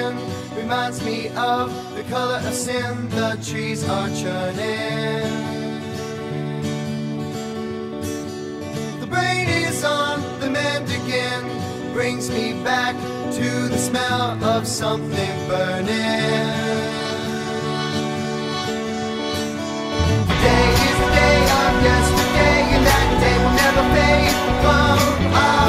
skin reminds me of the color of sin. The trees are churning. The brain is on the mend again, brings me back to the smell of something burning. Today is the day of yesterday, and that day will never fade from our